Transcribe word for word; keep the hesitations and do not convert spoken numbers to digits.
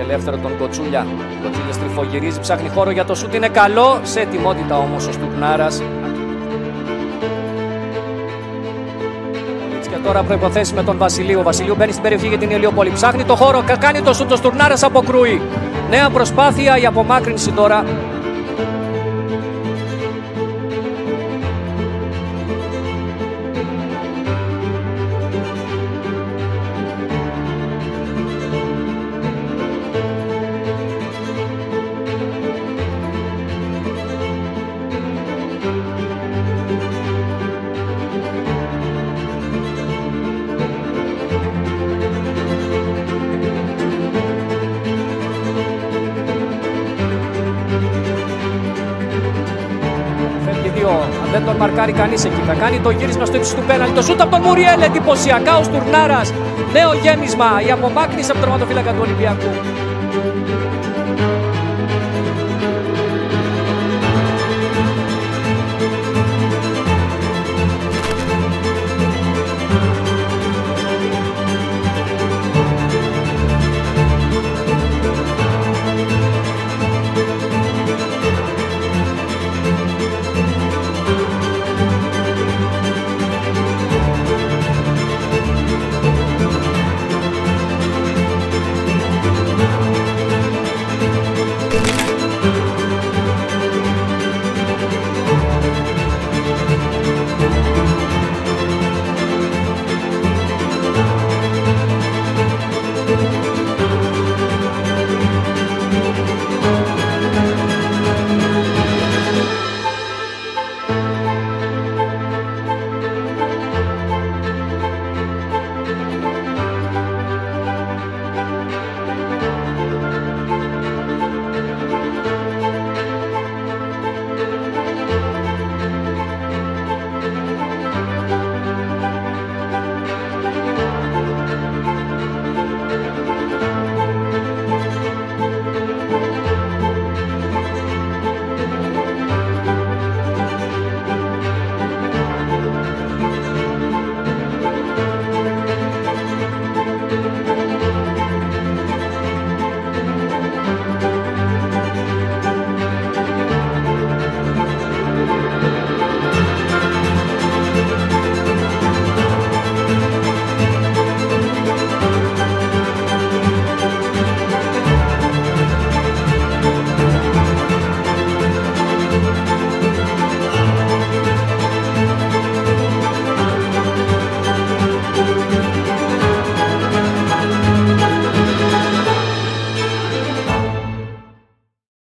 ελεύθερο τον Κοτσούλια. Ο Κοτσούλια τριφογυρίζει, ψάχνει χώρο για το σούτ. Είναι καλό. Σε ετοιμότητα όμως ο Στουρνάρας. Και τώρα προϋποθέσει με τον Βασιλείου. Ο Βασιλείου μπαίνει στην περιοχή για την Ηλιούπολη. Ψάχνει το χώρο. Κάνει το σούτ. Ο Στουρνάρας αποκρούει. Νέα προσπάθεια, η απομάκρυνση τώρα. Αν δεν τον μαρκάρει κανείς εκεί, θα κάνει το γύρισμα στο ύψος του πέναλτι. Το σούτ από τον Μουριέλ, εντυπωσιακά ο Στουρνάρας. Νέο γέμισμα, η απομάκρυνση από τον τερματοφύλακα του Ολυμπιακού.